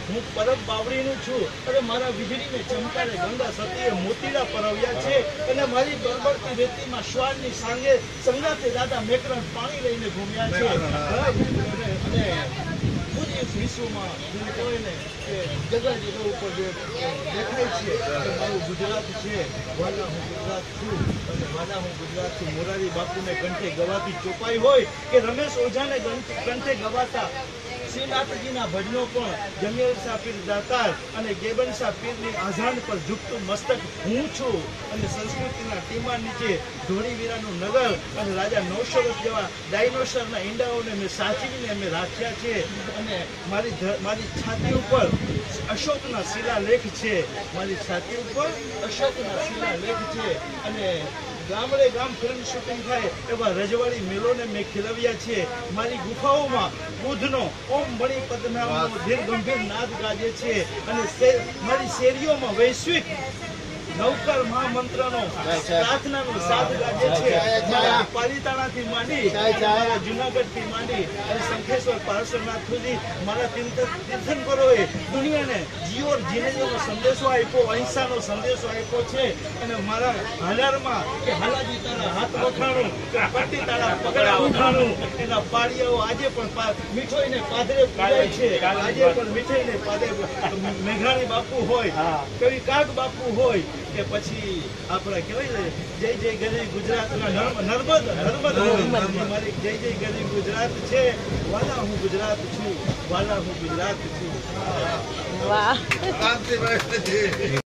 હું પરબ બાવળીનું છું અને મારા વીજળીને ચમકારે ગંગા સતીએ મોતીડા પરવ્યા છે અને મારી બળબડતી રેતીમાં શ્વાનની સંગાતે દાદા મેકરણ પાણી લઈને ઘૂમ્યા છે અને વિશ્વમાં જેને કહેવાય ને કે જગા જગા ઉપર જે દેખાય છે કે મારું ગુજરાત છે, વાલા હું ગુજરાત છું અને વાલા હું ગુજરાત છું. મોરારી બાપુને કંઠે ગવાતી ચોપાઈ હોય કે રમેશ ઓઝાને કંઠે ગવાતા શ્રીનાથજીના ભજનો પણ જમીર શાહ પીર દાતાર અને ગેબન શાહ પીરની આઝાન પર ઝૂકતું મસ્તક હું છું અને સંસ્કૃતિના ટીમા નીચે ધોળીવીરાનું નગર અને રાજા નૌશરત જેવા ડાયનોસરના ઈંડાઓને મેં સાચવીને અમે રાખ્યા છે અને મારી છાતી ઉપર અશોકના શિલાલેખ છે, મારી છાતી ઉપર અશોકના શિલાલેખ છે અને ગામડે ગામ ફિલ્મ શૂટિંગ થાય એવા રજવાડી મેલોને મેં ખીલવ્યા છે. મારી ગુફાઓમાં બુદ્ધનો ઓમ મણિ પદ્મનાભનો ધીર ગંભીર નાદ ગાજે છે અને મારી શેરીઓમાં વૈશ્વિક નવકર મહામંત્રનો પ્રાર્થનાનો સાથ ગાજે છે. મારા પાલિતાણાથી માંડી મારા જુનાગઢથી માંડી અને શંખેશ્વર પાર્શ્વનાથ સુધી મારા તીર્થંકરોએ દુનિયાને જીઓર જીનેનો સંદેશો આપ્યો, અહિંસાનો સંદેશો આપ્યો છે અને મારા હાલારમાં કે હાલાજી તારા હાથ વખાણું કે પટ્ટી તારા પગડા વખાણું એના પાળિયાઓ આજે પણ મીઠોઈને પાદરે પૂજાય છે. આજે પણ મીઠોઈને પાદરે મેઘાણી બાપુ હોય, કવિ કાગ બાપુ હોય કે પછી આપણા કહેવાય ને જય જય ગરીબ ગુજરાતના નર્મદ મારી જય જય ગરીબ ગુજરાત છે. વાલા હું ગુજરાત છું, વાલા હું ગુજરાત છું. વાહ.